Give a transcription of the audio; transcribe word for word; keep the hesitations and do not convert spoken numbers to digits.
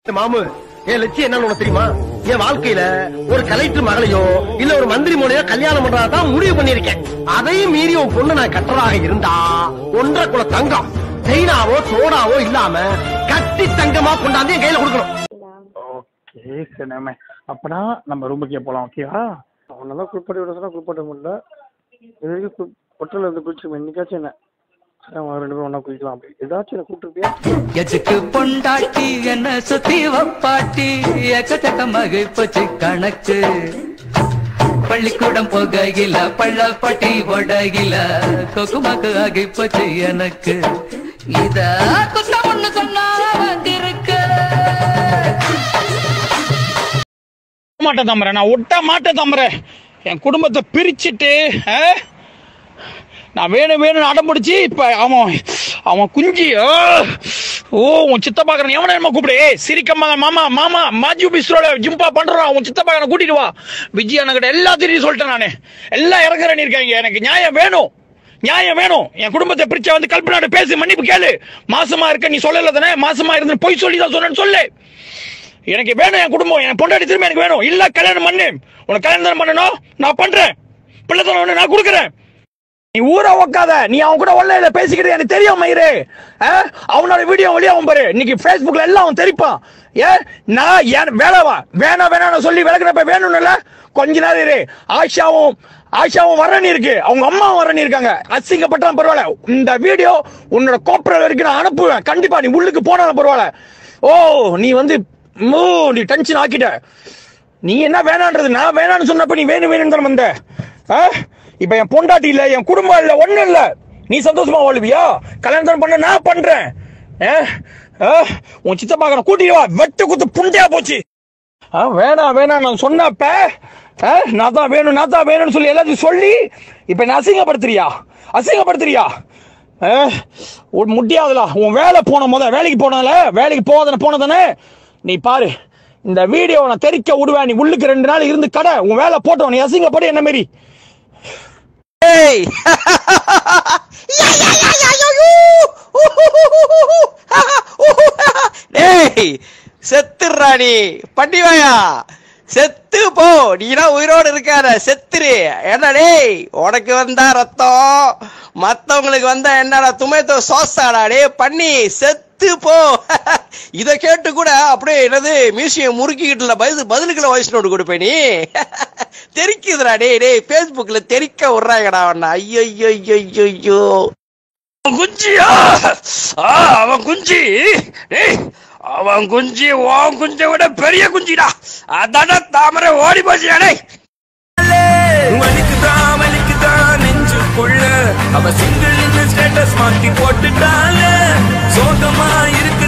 மாமு என் லட்சியம் என்னன்னு உனக்கு தெரியுமா? என் வாழ்க்கையில ஒரு கலெக்டர் மகளையோ இல்ல ஒரு மந்திரி மோனையோ கல்யாணம் பண்றதான் முடிவு பண்ணிருக்கேன். அதையும் மீறி உன் பொண்ணு நான் கட்டுறதாக இருந்தா ஒன்றரை குல தங்கம் செயினாவோ தோடாவோ இல்லாம கட்டி தங்கமா கொண்டாந்து என் கையில கொடுக்கணும். ஓகே சரி, அப்பனா நம்ம ரூமுக்கே போலாம். ஓகேவா? அவனெல்லாம் குளிப்பாட்டி விட சொன்னா குளிப்பாட்ட முடியல. இது வரைக்கும் பொட்டல இருந்து குளிச்சு என்னைக்காச்சும் என்ன ரெண்டு பேரும் ஒன்னா குளிக்கலாம் அப்படி ஏதாச்சும் என்ன கூப்பிட்டுருப்பியா? எதுக்கு பொண்டாட்டி என்ன சுத்தி வப்பாட்டி எக்கச்சக்கமாக போச்சு கணக்கு. பள்ளிக்கூடம் போகையில பள்ளப்பட்டி போடகில கொக்குமாக்கு ஆகி போச்சு எனக்கு. இத குத்தம் ஒண்ணு சொன்னா வந்திருக்கு மாட்டேன் தம்புறேன், நான் ஒட்ட மாட்டேன் தம்புறேன். என் குடும்பத்தை பிரிச்சுட்டு நான் வேணும் வேணும் அடம்பிடிச்சு இப்ப அவன் அவன் குஞ்சி ஓ உன் சித்தப்பாக்கறன் எவன என்ன கூப்பிடு சிரிக்கம்மா மாமா மாமா மாஜு பிஸ்ரோல ஜிம்பா பண்றான் உன் சித்தப்பாக்கனை கூட்டிட்டு வா விஜய் அண்ணகிட்ட எல்லாத்தையும் சொல்லிட்டேன். நானு எல்லாம் இறக்குறேன் இருக்காங்க. எனக்கு நியாயம் வேணும், நியாயம் வேணும். என் குடும்பத்தை பிரிச்சா வந்து கல்பனாட பேசி மன்னிப்பு கேளு. மாசமா இருக்க நீ சொல்லல தானே, மாசமா இருந்து பொய் சொல்லி தான் சொன்னேன்னு சொல்லு. எனக்கு வேணும் என் குடும்பம், என் பொண்டாட்டி திரும்ப எனக்கு வேணும். இல்ல கல்யாணம் பண்ணு, உனக்கு கல்யாணம் தானே பண்ணணும், நான் பண்றேன். பிள்ளை தானே நான் கொடுக்குறேன். நீ ஊரை உக்காத, நீ அவன் கூட ஒல்லையில பேசிக்கிட்டு எனக்கு தெரியும் மயிறு. அவனோட வீடியோ வெளியே அவன் பாரு, இன்னைக்கு பேஸ்புக்ல எல்லாம் அவன் தெரிப்பான். ஏன் நான் ஏன் வேணவா வேணா வேணான்னு சொல்லி விளக்குறப்ப வேணும்ல கொஞ்ச நேரம் இரு. ஆஷாவும் ஆஷாவும் வரணி இருக்கு, அவங்க அம்மாவும் வரணி இருக்காங்க. அசிங்கப்பட்டாலும் பரவாயில்ல, இந்த வீடியோ உன்னோட கோப்பரல் வரைக்கும் நான் அனுப்புவேன். கண்டிப்பா நீ உள்ளுக்கு போனாலும் பரவாயில்ல. ஓ நீ வந்து நீ டென்ஷன் ஆக்கிட்ட. நீ என்ன வேணான்றது, நான் வேணான்னு சொன்னப்ப நீ வேணும் வேணும் தானே வந்த. இப்ப என் பொண்டாட்டி இல்ல, என் குடும்பம் இல்ல, ஒண்ணு இல்ல. நீ சந்தோஷமா வாழ்வியா? கல்யாணம் பண்ண நான் பண்றேன். உன் சித்தப்பாக்க கூட்டிட்டு வா, வெட்டு குத்து புண்டையா போச்சு. வேணாம் வேணாம் நான் சொன்னப்ப நான் தான் வேணும் நான் தான் வேணும்னு சொல்லி எல்லாத்தையும் சொல்லி இப்ப என்ன அசிங்கப்படுத்துறியா அசிங்கப்படுத்துறியா? முடியாதுல. உன் வேலை போன முத வேலைக்கு போனல வேலைக்கு போதானே போனதானே. நீ பாரு இந்த வீடியோ நான் தெரிக்க விடுவேன். நீ உள்ளுக்கு ரெண்டு நாள் இருந்து கடை உன் வேலை போட்டோம். நீ அசிங்கப்படு என்ன மாரி. செத்துறானி பண்டிவாயா, செத்து போ. நீனா உயிரோடு இருக்காத, செத்துரு. என்ன டேய் உனக்கு வந்தா ரத்தம், மத்தவங்களுக்கு வந்தா என்னடா துமைத்தோ சோசாடா டே பண்ணி செத்து போ. இத கேட்டு கூட அப்படியே என்னது மியூசியம் முறுக்கிக்கிட்டுல பதில் பதிலுக்குள்ள வாய்ஸ் நோட்டு கொடுப்பேன். நீ தெரிக்குதுடா டே டேய் பேஸ்புக்ல தெரிக்க விடுறாங்கடா அவன. ஐயோ ஐயோ ஐயோ குஞ்சியா அவன் குஞ்சி, அவன் குஞ்சி உன் குஞ்சை விட பெரிய குஞ்சிடா. அதான தாமரை ஓடி போச்சியாடே. வலிக்குதான் வலிக்குதான் நெஞ்சுக்குள்ள அவ சிங்கிள் ஸ்டேட்டஸ் மாத்தி போட்டுட்டால சோகமா இருக்கு.